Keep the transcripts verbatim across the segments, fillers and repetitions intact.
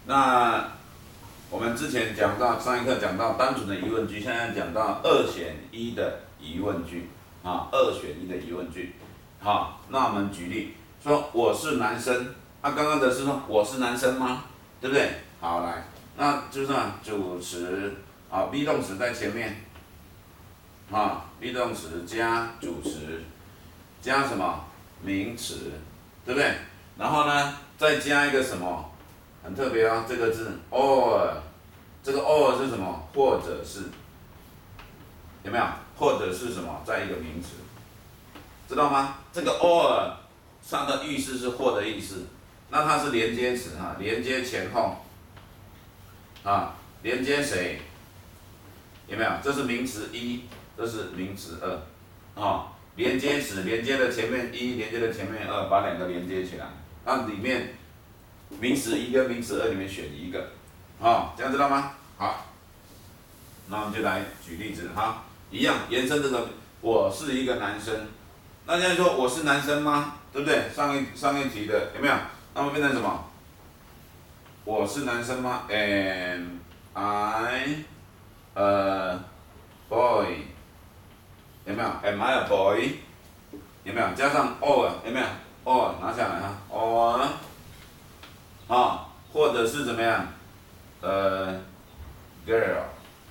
那我们之前讲到上一课讲到单纯的疑问句，现在讲到二选一的疑问句啊，二选一的疑问句。好，那我们举例说我是男生，啊，刚刚的是说我是男生吗？对不对？好，来，那就是主词啊 ，be 动词在前面啊 ，be 动词加主词加什么名词，对不对？然后呢，再加一个什么？很特别哦，这个字 or， 这个 or 是什么？或者是，有没有？或者是什么？再一个名词，知道吗？这个 or 上的意思是或的意思，那它是连接词哈，连接前后，啊，连接谁？有没有？这是名词一，这是名词二，啊，连接词连接的前面一，连接的前面二，把两个连接起来，那里面。名词一跟名词二里面选一个，好，这样知道吗？好，那我们就来举例子哈，一样延伸这个，我是一个男生，那现在说我是男生吗？对不对？上一上一题的有没有？那么变成什么？我是男生吗 ？Am I a boy？ 有没有 ？Am I a boy？ 有没有？加上 or 有没有 ？or 拿下来哈 ，or。啊，或者是怎么样？呃 ，girl，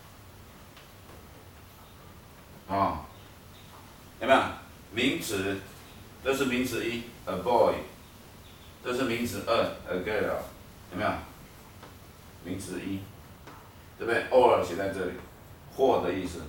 啊，有没有？名词，这是名词一 ，a boy， 这是名词二 ，a girl， 有没有？名词一，对不对 ？or 写在这里，或的意思，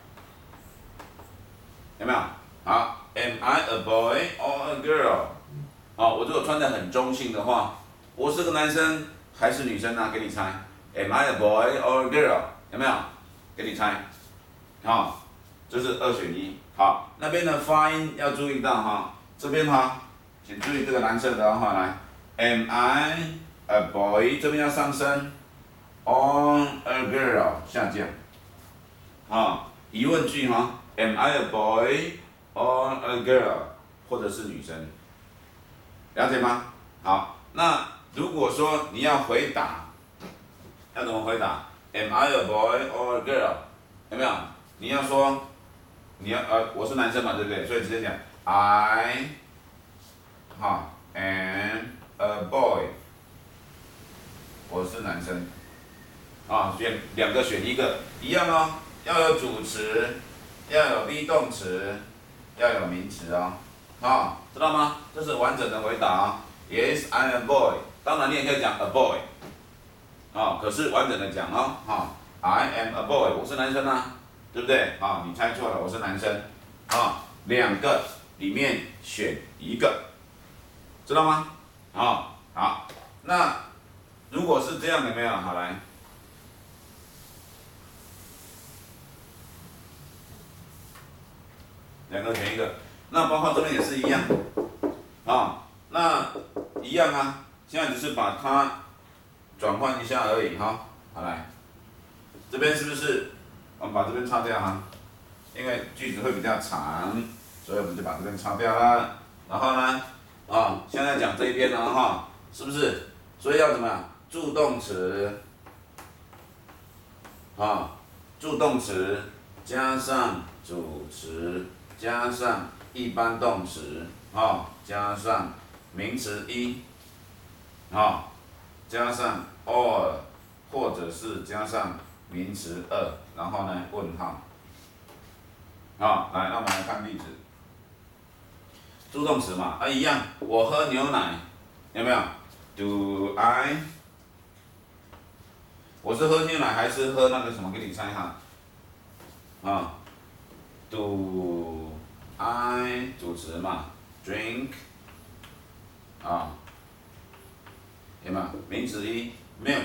有没有？好 ，am I a boy or a girl？ 好，我如果穿得很中性的话。我是个男生还是女生呢、啊？给你猜 ，Am I a boy or a girl？ 有没有？给你猜，好，这是二选一。好，那边的发音要注意到哈，这边哈，请注意这个蓝色的哈，来 ，Am I a boy？ 这边要上升 ，or a girl 下降。好，疑问句哈 ，Am I a boy or a girl？ 或者是女生，了解吗？好，那。如果说你要回答，要怎么回答 ？Am I a boy or a girl？ 有没有？你要说，你要呃，我是男生嘛，对不对？所以直接讲 I， 哈 ，am a boy， 我是男生，啊，选两个选一个，一样哦，要有主词，要有 be 动词，要有名词哦，啊，知道吗？这是完整的回答哦。Yes, I'm a boy。当然，你也可以讲 a boy， 啊，可是完整的讲哦，哈 ，I am a boy， 我是男生啊，对不对？啊，你猜错了，我是男生，啊，两个里面选一个，知道吗？啊，好，那如果是这样的，有没有？好来，两个选一个，那包括这边也是一样，啊，那一样啊。现在只是把它转换一下而已哈，好来，这边是不是我们把这边擦掉哈？因为句子会比较长，所以我们就把这边擦掉了。然后呢，啊，现在讲这一边了哈，是不是？所以要怎么样？助动词，啊，助动词加上主词加上一般动词，啊，加上名词一。好，加上 or， 或者是加上名词二，然后呢问号。好，来，那我们来看例子。助动词嘛，啊一样，我喝牛奶，有没有 ？Do I？ 我是喝牛奶还是喝那个什么？给你猜哈。啊 ，Do I 主词嘛 ，drink， 啊。有没有名词一 milk，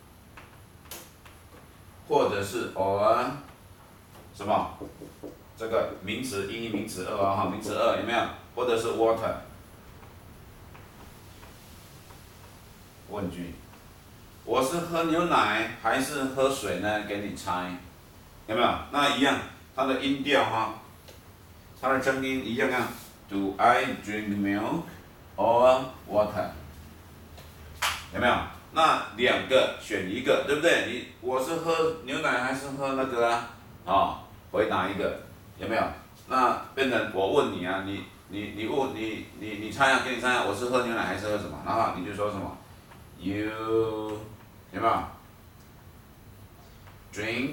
或者是 or 什么？这个名词一、名词二啊，哈，名词二有没有？或者是 water。问句，我是喝牛奶还是喝水呢？给你猜，有没有？那一样，它的音调哈，它的声音一样啊。Do I drink milk or water？有没有？ 那两个选一个，对不对？你我是喝牛奶还是喝那个啊？哦，回答一个，有没有？那变成我问你啊，你你你问你你你猜啊，给你猜啊，我是喝牛奶还是喝什么？然后你就说什么 ？You 有没有 ？Drink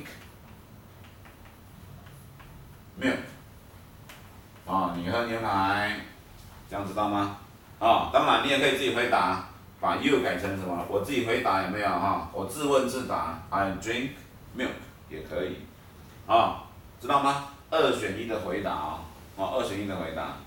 milk 哦，你喝牛奶，这样知道吗？哦，当然你也可以自己回答，把 you 改成什么？我自己回答有没有哈？我自问自答 ，I drink milk 也可以，啊、知道吗？二选一的回答啊、哦，哦，二选一的回答。